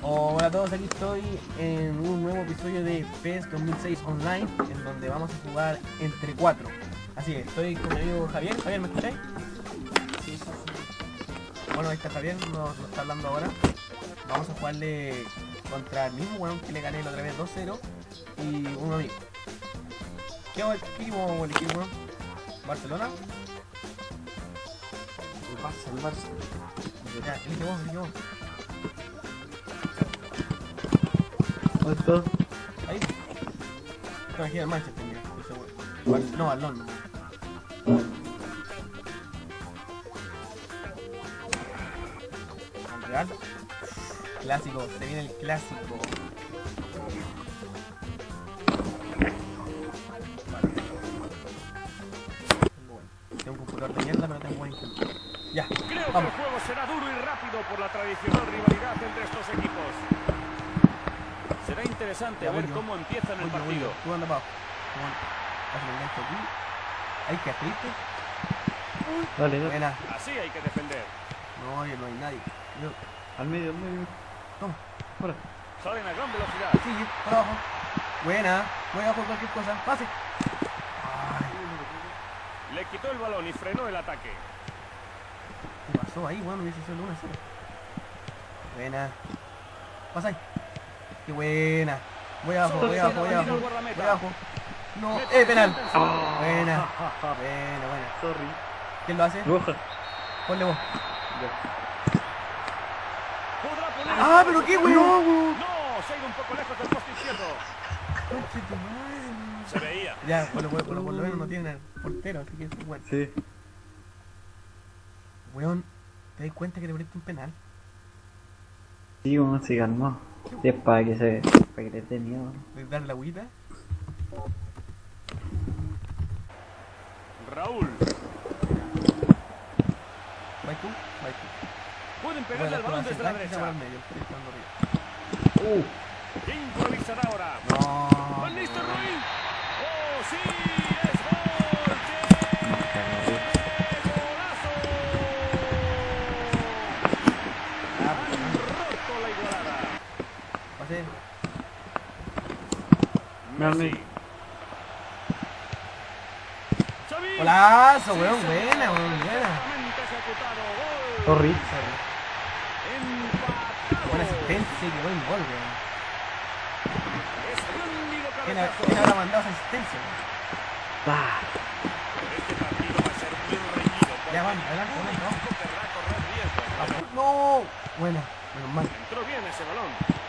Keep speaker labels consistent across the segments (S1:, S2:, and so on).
S1: Hola a todos, aquí estoy en un nuevo episodio de PES 2006 Online, en donde vamos a jugar entre 4. Así es, estoy con mi amigo Javier. Javier, ¿me escucháis? Sí. Bueno, ahí está Javier, nos está hablando ahora. Vamos a jugarle contra el mismo weón que le gané la otra vez 2-0 y un amigo. ¿Qué equipo vamos a elegir, weón? ¿Barcelona?
S2: El Barça.
S1: Ya, elige vos.
S2: ¿Dónde está?
S1: Ahí. Esto aquí en Manchester, mira, estoy seguro. No, al Londres. Al Real. Clásico, se viene el clásico. Vale. Tengo un computador de mierda, pero tengo buen internet. Ya,
S3: Creo
S1: vamos.
S3: que el juego será duro y rápido por la tradicional rivalidad entre estos equipos. Será interesante ver cómo empiezan el partido.
S1: Tú anda abajo. Haz el enganche aquí. Ahí que triste.
S2: Dale.
S1: Buena.
S3: Así hay que defender.
S1: No, oye, no hay nadie. Yo.
S2: Al medio.
S1: Toma.
S2: Fuera.
S3: Salen a gran velocidad.
S1: Sigue, para abajo. Buena. Voy abajo cualquier cosa. Pase. Ay,
S3: Le quitó el balón y frenó el ataque.
S1: ¿qué pasó ahí, weón? Hubiese sido el 1-0. Buena. Pasa ahí. Qué buena. Voy abajo. No, penal. Buena.
S2: Sorry.
S1: ¿Quién lo hace?
S2: Roja.
S1: Ponle vos.
S3: ¿Podrá poner?
S1: Ah, pero qué weón.
S3: No, se ha ido un poco lejos del poste izquierdo. Se veía.
S1: Ya, por lo menos no tienen portero, así que es bueno.
S2: Sí.
S1: Weón, ¿te das cuenta que te perdiste un penal?
S2: Sí, vamos a calmado. Sí, es para que le dé miedo.
S1: ¿De dar la agüita?
S3: Raúl.
S1: ¿Vais tú?
S3: Pueden pegarle al balón desde la derecha.
S1: Medio.
S3: ¿Qué improvisará ahora?
S1: No.
S3: ¡Van Nistelrooy! ¡Oh, sí! ¡Es gol! ¡Qué golazo! Han roto la igualada.
S1: Pase.
S3: Messi. Xavi.
S1: Golazo, weón,
S3: Sí,
S1: buena.
S3: perfectamente ejecutado. Gol.
S2: Sorry.
S3: Empatado.
S1: Buena asistencia, que buen gol, weón.
S3: Espléndido
S1: ¿Quién
S3: cabezazo.
S1: habrá mandado esa asistencia?
S2: Ah.
S3: Este partido va a ser muy reñido.
S1: Ya van, adelante,
S3: Un
S1: ¿no?
S3: equipo querrá correr riesgos.
S1: No. Buena, menos mal.
S3: Entró bien ese balón.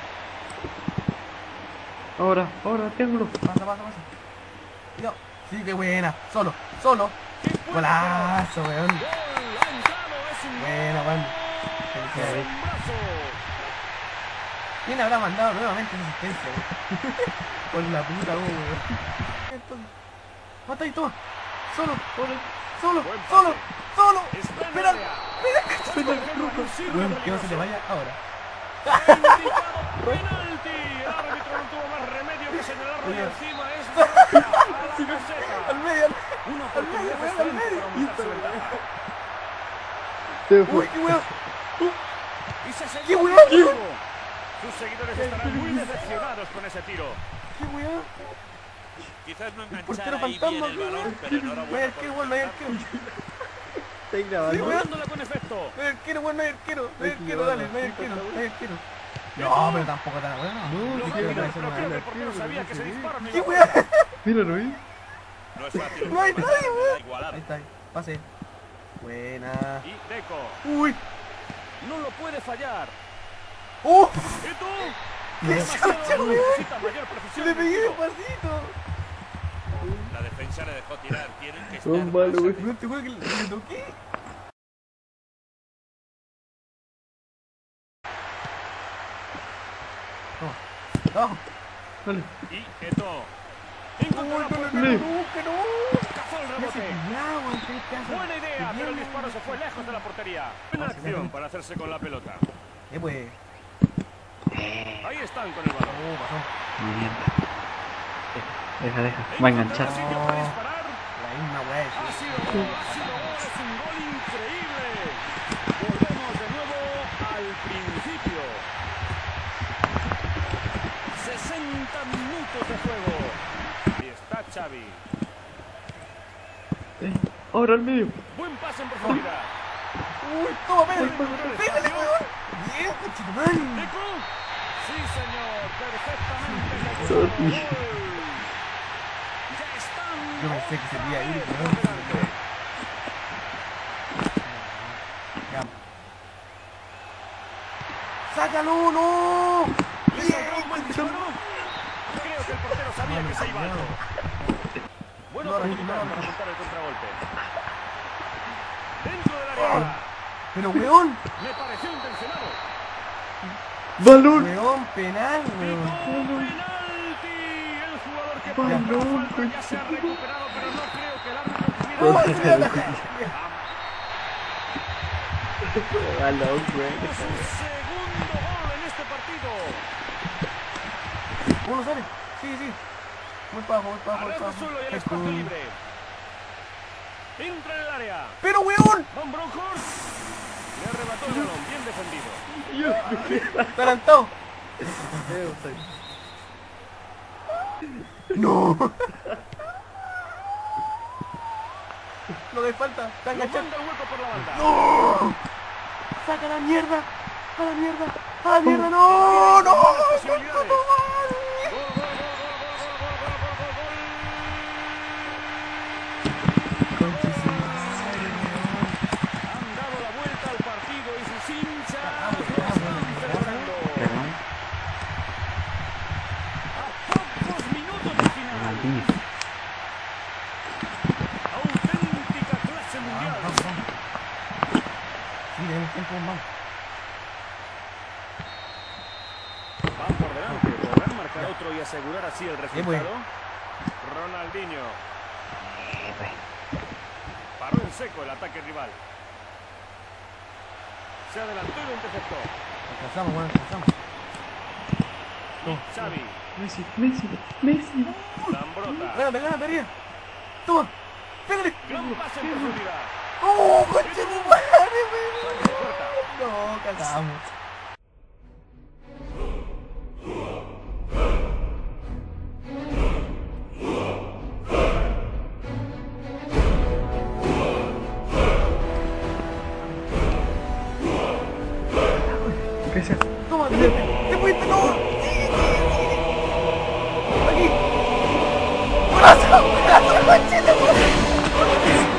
S2: Ahora, triángulo.
S1: Pasa. Yo. Sí, qué buena. Solo. Golazo, weón.
S3: Gol, ha entrado, es un
S1: Buena, weón.
S3: gol. Un brazo.
S1: ¿Quién habrá mandado nuevamente esa asistencia, weón? Por la puta, weón. Mata ahí, toma. Solo.
S3: Buen pase.
S1: Espera.
S3: Weón,
S1: Weón, que no se te vaya ahora.
S3: Penalti. El árbitro no tuvo más remedio que señalarlo y encima es a la caseta.
S1: Al medio.
S3: Una oportunidad excelente para aumentar su ventaja.
S2: Se fue.
S1: Uy, qué weón.
S3: Y se selló
S1: ¡Qué
S3: el
S1: weón!
S3: juego. Sus seguidores estarán muy decepcionados con ese tiro.
S1: Qué weón.
S4: Quizás no
S1: Portero
S4: enganchara ahí bien
S1: fantasma,
S4: el balón, pero
S1: No hay
S4: enhorabuena.
S1: arquero, weón, no hay arquero.
S2: Está grabando.
S3: Jugándola con efecto.
S1: No hay arquero, weón, no hay arquero. Dale, no hay arquero. No, pero tampoco tan bueno.
S3: Lo
S1: Sí,
S3: que
S1: quiero
S3: pero
S1: hacer
S3: creo que el
S1: una-
S3: portero sabía que se disparan.
S1: ¡Qué weón!
S2: Míralo ahí.
S4: No es fácil.
S1: No hay nadie, weón.
S4: Igualar.
S1: Ahí está, pase. Buena.
S3: Y Deco.
S1: Uy.
S3: No lo puede fallar.
S1: ¡Uf!
S3: ¿Y tú?
S1: ¡Me
S3: Demasiado,
S1: escucha, weón!
S3: necesita mayor
S1: ¡Se
S3: precisión.
S1: le pegué
S3: en el tiro.
S1: despacito!
S4: La defensa le dejó tirar. Tienen que estar
S2: Son malos, güey.
S1: No te juro que le toqué. Toma. ¡No!
S2: Dale.
S3: Y Eto'o.
S1: ¡Uy,
S3: Encontró la
S1: que
S3: puerta.
S1: no!
S3: Cazó el
S1: ¡Ya se
S3: rebote.
S1: pillaba, weón! ¡Qué pedazo
S3: Buena idea,
S1: de
S3: pero el
S1: mierda!
S3: disparo se fue lejos de la portería. Buena acción para hacerse con la pelota.
S1: Pues.
S3: Ahí están con el balón.
S1: Pasó.
S2: Mierda. Deja. Va a enganchar.
S3: ¿Encontró sitio para disparar?
S1: La misma weá.
S3: Ha sido gol, es un gol increíble. Volvemos de nuevo al principio. minutos de juego. Y está Xavi.
S2: Ahora al medio.
S3: Buen pase en profundidad.
S1: Uy, toma, pégale. Pégale, weón. Bien, conchetumare.
S3: Deco. Sí, señor. Perfectamente
S2: Sorry.
S3: ejecutado. Ya están.
S1: Yo pensé que sería ir,
S3: por
S1: pero
S3: delante.
S1: ya. ¡Sácalo, no!
S3: ¿Le saldrá un buen disparo? Creo que el portero sabía que se iba alto. Buena
S1: No,
S3: oportunidad
S1: no.
S3: para montar el contragolpe. Dentro del área.
S1: Pero, weón,
S3: Me pareció intencionado.
S2: ¡Balón!
S1: weón, penal, weón.
S3: Penalti. El jugador que
S2: Balón,
S3: provocó la falta ya se ha recuperado, pero no creo que el árbitro tuviera
S2: Balón, güey.
S3: su segundo gol en este partido.
S1: Uno sale. Sí, sí. Muy bajo, muy bajo, muy
S3: Arrastra
S1: bajo.
S3: suelo y el espacio libre. Entra en el área.
S1: Pero, weón,
S3: Van Bronckhorst. Le arrebató el balón. Bien defendido.
S1: adelantado. No. No le falta. Está
S3: Lo
S1: enganchado.
S3: manda el hueco por la banda.
S1: ¡No! ¡Saca la mierda! ¡A la mierda! ¡A la mierda! ¡No! ¡No!
S3: Posibilidades.
S1: ¡No!
S3: Han dado la vuelta al partido y sus hinchas lo están celebrando. A pocos minutos del final. Auténtica clase mundial.
S1: Sí, tenemos tiempo, vamos.
S3: Van por delante. ¿Podrán marcar otro y asegurar así el
S1: pues.
S3: resultado? Ronaldinho. Paró en seco el ataque rival. Se adelantó y lo interceptó.
S1: Alcanzamos, weón, alcanzamos.
S3: Xavi.
S2: Messi.
S3: Zambrota.
S1: Gánate, arriba. Toma. Pégale.
S3: Gran pase en profundidad.
S1: ¡Oh, coche mi madre, weón!
S3: Saque de puerta.
S1: No, cagamos. Toma, te fuiste, no. Aquí. ¡Brazo! ¡Brazo, coche de madre!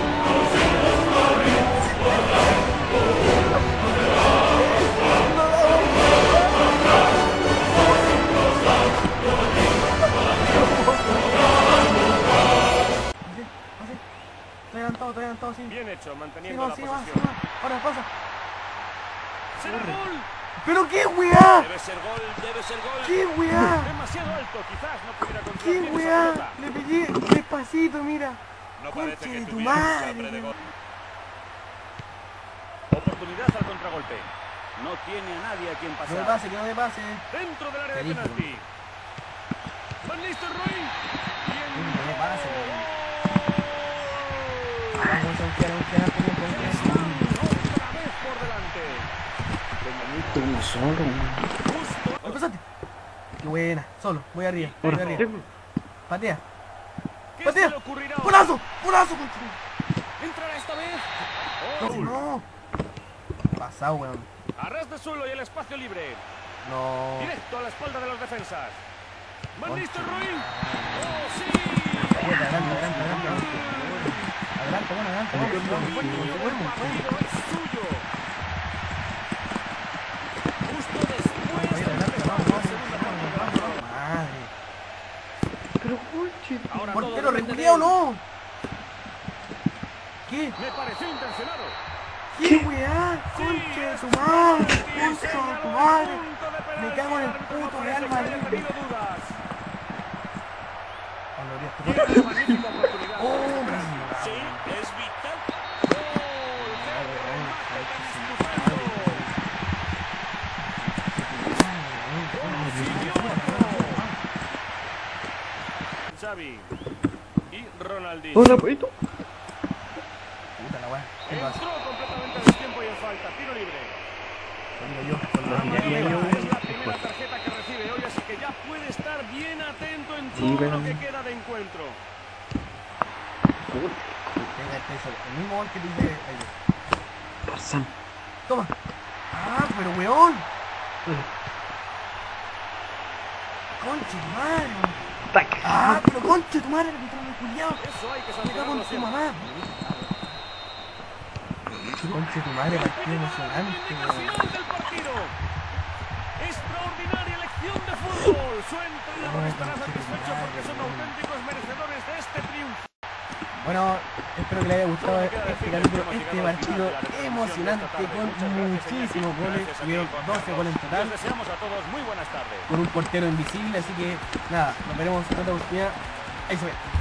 S1: Estoy adelantado, sí.
S3: Bien hecho,
S1: Sí,
S3: manteniendo
S1: va,
S3: la
S1: sí, va,
S3: posesión.
S1: sí, va. Ahora pasa.
S3: ¡Será gol!
S1: ¿Pero qué, weá?
S4: Debe ser gol, debe ser gol.
S1: ¿Qué, weá?
S3: Demasiado alto, quizás no pudiera
S1: ¿Qué,
S3: controlar bien esa
S1: weá?
S3: pelota.
S1: Le pegué despacito, mira.
S4: No parece
S1: Concha
S4: que
S1: de tu
S4: tuviera
S1: madre,
S4: hambre de
S1: weón.
S4: gol.
S3: Oportunidad al contragolpe. No tiene a nadie a quien
S1: Que no
S3: pasar.
S1: me pase, que no me pase.
S3: Dentro del área de
S1: Feliz,
S3: penalti. Van Nistelrooy. Bien.
S1: Que no me pase, weón.
S3: ¡Gol!
S1: Vamos a confiar,
S3: Están otra vez por delante.
S2: Uno solo,
S3: Justo.
S1: ¡Ay, pasaste! ¡Qué buena! Solo, voy arriba, voy arriba. Patea.
S3: ¿Qué
S1: ¡Patea!
S3: se le ocurrirá ahora?
S1: ¡Golazo! ¡Golazo, concha!
S3: ¿Entrará esta vez?
S1: No,
S3: ¡Gol!
S1: no. Pasado, weón.
S3: A ras de suelo y el espacio libre.
S1: No.
S3: Directo a la espalda de las defensas. Van
S1: Concha.
S3: Nistelrooy. ¡Oh, sí!
S1: Adelante. Adelante, bueno, adelante. Vamos,
S3: Dominio del
S1: vamos.
S3: partido es suyo. Justo después del empezar la segunda parte.
S1: Madre.
S2: Pero, coche.
S3: Ahora todo
S1: ¿Portero
S3: depende de
S1: reculeado
S3: él.
S1: no? ¿Qué?
S3: Me pareció intencionado.
S1: ¿Qué weá? Concha de tu madre. Concha de tu madre. Me cago en el puto Real Madrid.
S3: Tiene una magnífica oportunidad.
S1: Oh,
S4: Sí, es vital.
S3: ¡Gol! ¡Qué remate tan disputado! Consiguió otro. Xavi y Ronaldinho.
S2: Hola, Paito.
S1: puta la weá. ¿Qué pasa?
S3: Entró completamente a destiempo y en falta. Tiro libre.
S1: Lo digo yo.
S3: Es la primera tarjeta que recibe hoy, así que ya puede estar bien atento en
S2: Sí, pero...
S3: Lo que queda de encuentro.
S1: Venga, el mismo gol que dice ayer.
S2: Tarzán.
S1: Toma. Ah, pero weón. Conche tu madre.
S2: ¡Tac!
S1: Ah, pero conche tu madre, el culiao.
S3: Eso hay que
S1: Me cago en
S3: sancionarlo
S1: tu
S3: siempre.
S1: mamá. Conche tu madre, partido emocionante,
S3: Final
S1: weón.
S3: del partido. Extraordinaria elección de fútbol. Su entrenador estará satisfecho porque son auténticos merecedores de este triunfo.
S1: Bueno, espero que les haya gustado este capítulo, este partido emocionante con muchísimos goles. Tuvieron 12 goles en total,
S3: Les deseamos a todos muy buenas tardes.
S1: con un portero invisible, así que nada, nos veremos en otra oportunidad. Ahí se ve.